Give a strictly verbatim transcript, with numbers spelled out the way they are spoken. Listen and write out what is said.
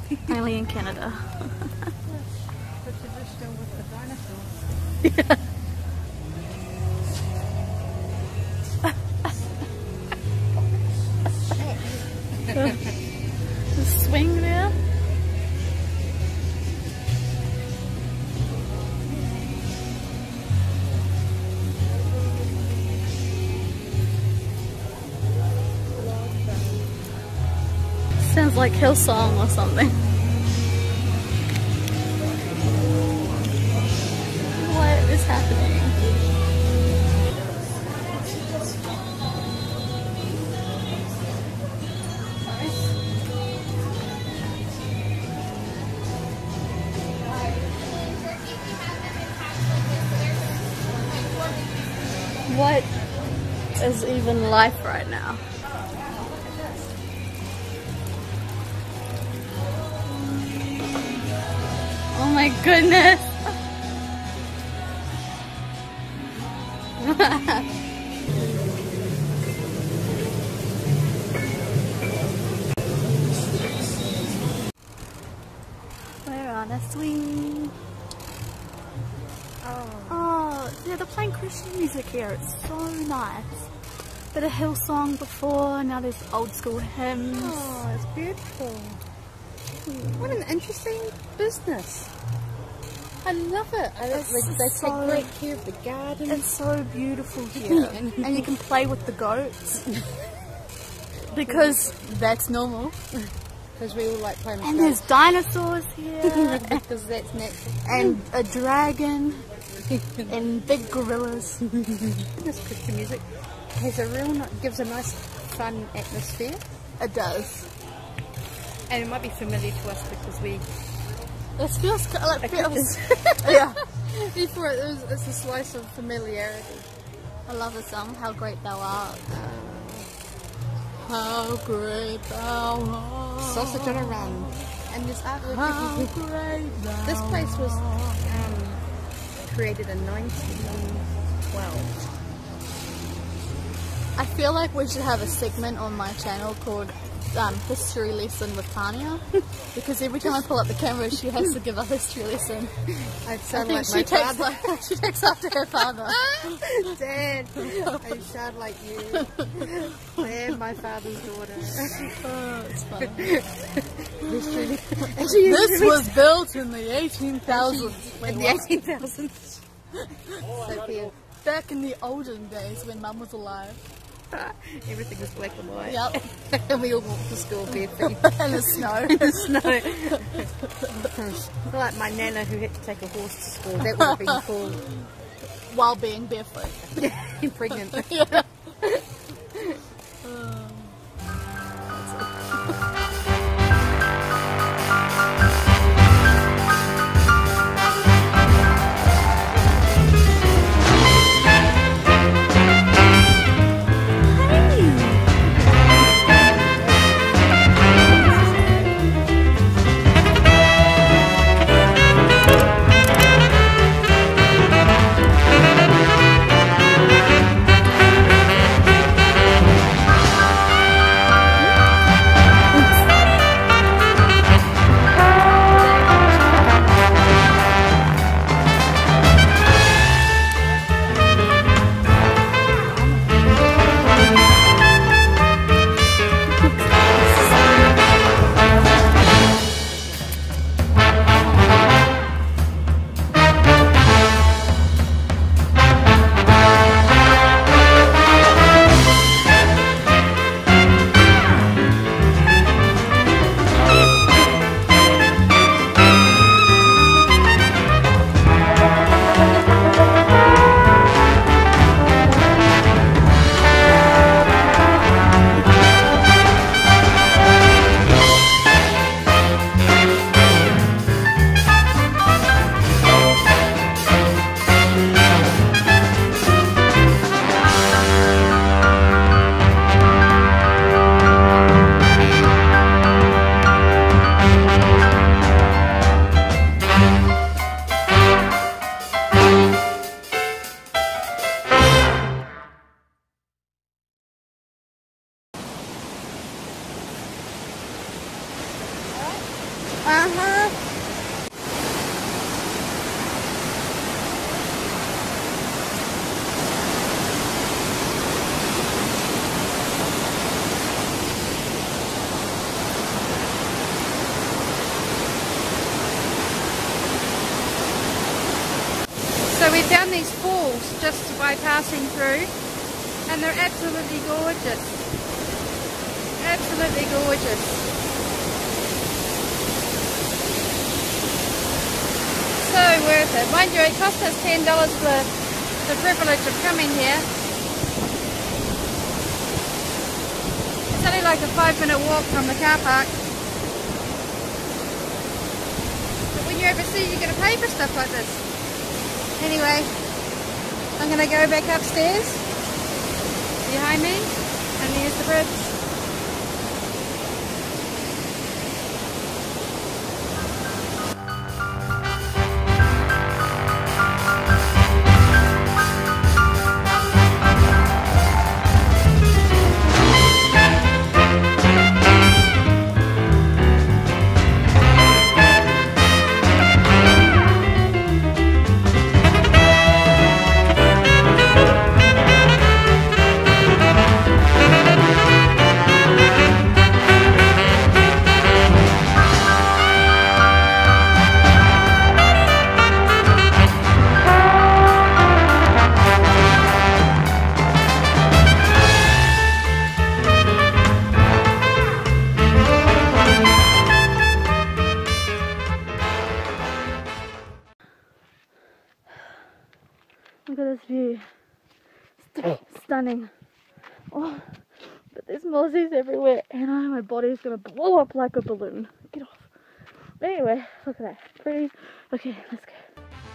Only in Canada. The traditional with the dinosaurs. Yeah. The swing there. Sounds like Hillsong or something. What is happening? What is even life right now? Oh my goodness! We're on a swing. Oh. Oh, yeah, they're playing Christian music here. It's so nice. Bit of Hillsong before, now there's old school hymns. Oh, it's beautiful. What an interesting business. I love it. I, It's they they so- take great care of the garden. It's so beautiful here. And you can play with the goats. Because that's normal. Because we all like playing with And there's dinosaurs here. because that's natural. And a dragon. And big gorillas. This Christian music has a real, ni- gives a nice, fun atmosphere. It does. And it might be familiar to us because we... It feels kind of like Like feels. this. Yeah. Before it was, it's a slice of familiarity. I love the song, How Great Thou Art. How great thou art. Sausage on a run. And this artwork. How great thou This place was art. um, created in nineteen twelve. I feel like we should have a segment on my channel called um, History Lesson with Tanya. Because every time I pull up the camera, she has to give a history lesson. I I sound think like she my takes, father. like, she takes after her father. Dad, I sound like you. I am my father's daughter. Oh, it's funny. And she This was built in the eighteen thousands. Wait, in the what? eighteen thousands. Sophia, Back in the olden days when Mum was alive. everything was black and white. Yep. And we all walked to school barefoot. And the snow. In the snow. Like my nana who had to take a horse to school. That would have been cool. While being barefoot. Yeah, pregnant. Yeah. Uh-huh. So we found these falls just by passing through, and they're absolutely gorgeous. Absolutely gorgeous. So worth it. Mind you, it cost us ten dollars for the privilege of coming here. It's only like a five minute walk from the car park. But when you're overseas, you're going to pay for stuff like this. Anyway, I'm going to go back upstairs behind me and here's the bridge. Look at this view. St stunning. Oh, but there's mozzies everywhere and oh, my body's gonna blow up like a balloon. Get off. But anyway, look at that. Pretty. Okay, let's go.